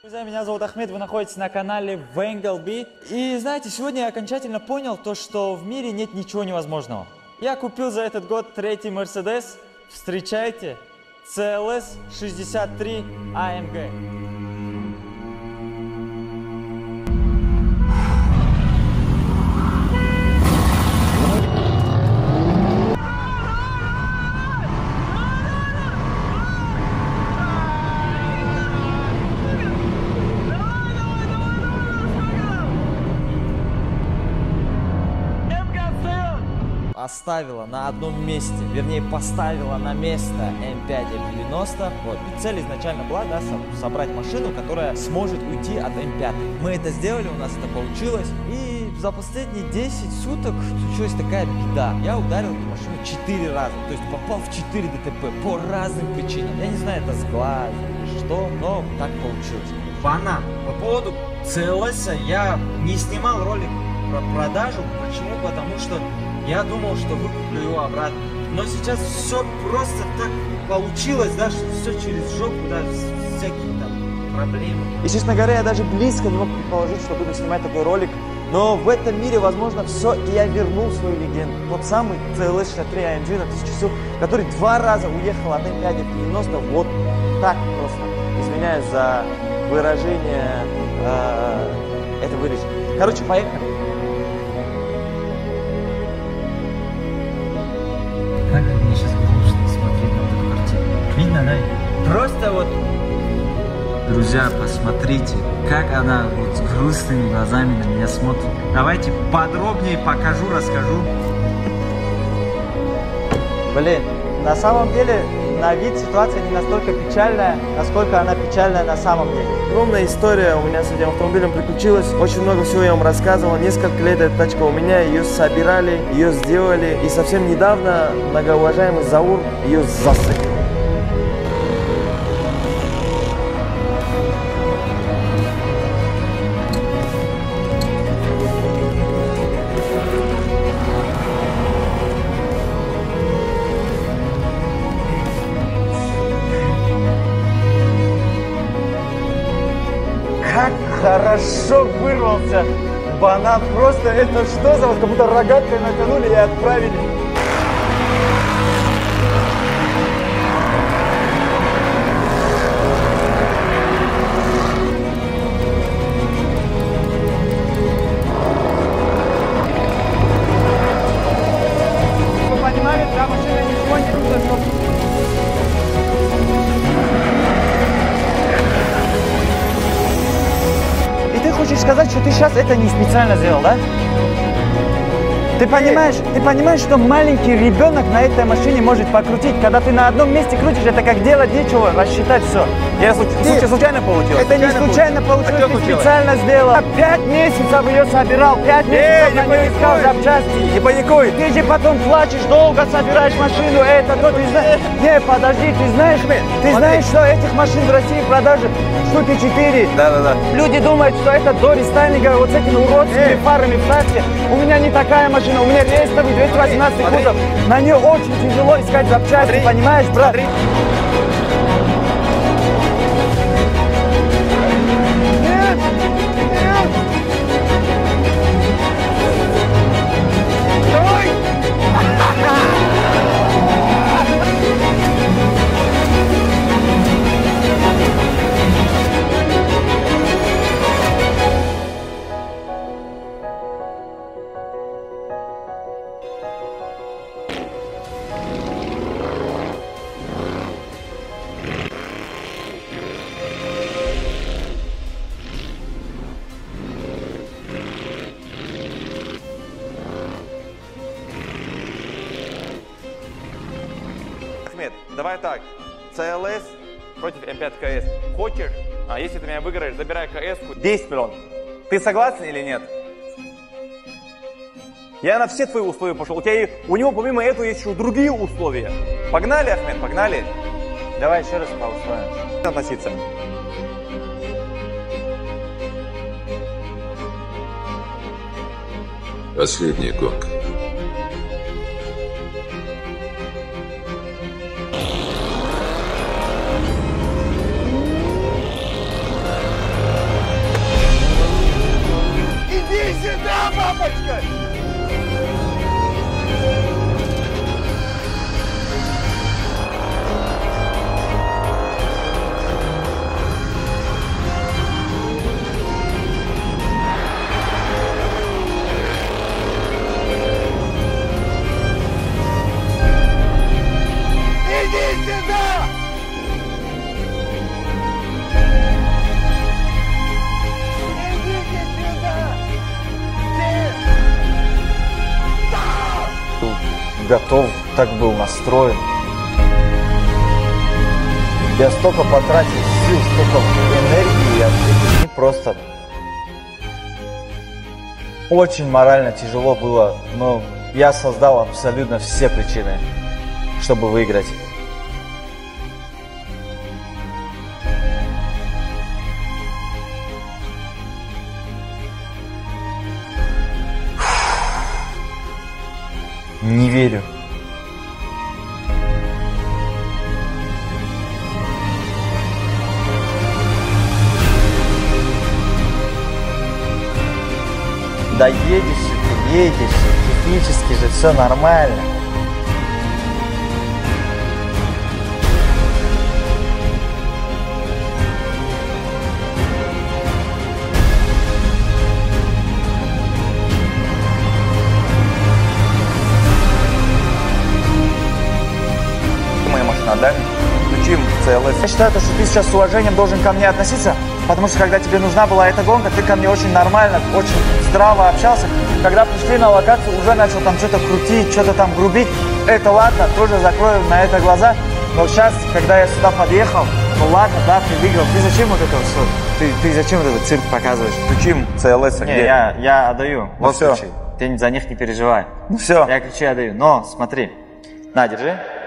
Друзья, меня зовут Ахмед, вы находитесь на канале Венглби. И знаете, сегодня я окончательно понял то, что в мире нет ничего невозможного. Я купил за этот год третий Mercedes. Встречайте, CLS 63 AMG. Оставила на одном месте, вернее поставила на место М5 М90. Вот. И цель изначально была, да, собрать машину, которая сможет уйти от М5. Мы это сделали, у нас это получилось. И за последние 10 суток случилась такая беда. Я ударил эту машину 4 раза, то есть попал в 4 ДТП по разным причинам. Я не знаю, это сглаз или что, но так получилось. Банан. По поводу CLS я не снимал ролик про продажу. Почему? Потому что я думал, что выкуплю его обратно. Но сейчас все просто так получилось, да, что все через жопу, да, всякие там проблемы. И, честно говоря, я даже близко не мог предположить, что буду снимать такой ролик. Но в этом мире возможно все, и я вернул свою легенду. Тот самый CLS 63 AMG на 1000 сил, который 2 раза уехал от М5 F90 вот так просто. Извиняюсь за выражение этой вырезки. Короче, поехали. Как мне сейчас грустно смотреть на вот эту картину. Видно, да? Просто вот... Друзья, посмотрите, как она вот с грустными глазами на меня смотрит. Давайте подробнее покажу, расскажу. Блин, на самом деле, на вид ситуация не настолько печальная, насколько она печальная на самом деле. Огромная история у меня с этим автомобилем приключилась. Очень много всего я вам рассказывал. Несколько лет эта тачка у меня, ее собирали, ее сделали. И совсем недавно многоуважаемый Заур ее засыпал. Как хорошо вырвался банан. Просто это что за вот, как будто рогаткой натянули и отправили. Вы понимали, да, машина ничего не видно, Хочешь сказать, что ты сейчас это не специально сделал, да? Ты понимаешь, что маленький ребенок на этой машине может покрутить, когда ты на одном месте крутишь, это как делать нечего, рассчитать все. Случайно получилось? Это не случайно получилось, ты специально сделал. 5 месяцев ее собирал, 5 месяцев на нее искал запчасти. Не паникуй! Ты же потом плачешь, долго собираешь машину, это, то, ты знаешь. Не, подожди, ты знаешь, что этих машин в России в продаже штуки 4. Да. Люди думают, что это до рестайлинга вот с этими уродскими фарами в трассе. У меня не такая машина, у меня рейстовый 218 кузов. На нее очень тяжело искать запчасти, понимаешь, брат? Давай так, CLS против М5 КС. Хочешь? Если ты меня выиграешь, забирай КС-ку. 10 миллионов. Ты согласен или нет? Я на все твои условия пошел. У него помимо этого есть еще другие условия. Погнали, Ахмед, погнали. Давай еще раз по условиям. Относиться. Последняя гонка. готов, так был настроен. Я столько потратил сил, столько энергии, я просто... Очень морально тяжело было, но я создал абсолютно все причины, чтобы выиграть. Не верю. Да едешь ты, едешь, технически же все нормально. Моя машина, да? Включим CLS. Я считаю, что ты сейчас с уважением должен ко мне относиться, потому что когда тебе нужна была эта гонка, ты ко мне очень нормально, очень здраво общался. Когда пришли на локацию, уже начал там что-то крутить, что-то там грубить. Это ладно, тоже закрою на это глаза. Но сейчас, когда я сюда подъехал, ну ладно, да, ты выиграл. Ты зачем вот это все? Ты зачем вот этот цирк показываешь? Включим CLS. Не, я отдаю. Вот все. ключи. Ты за них не переживай. Ну все. Я ключи отдаю. Но смотри. На, держи.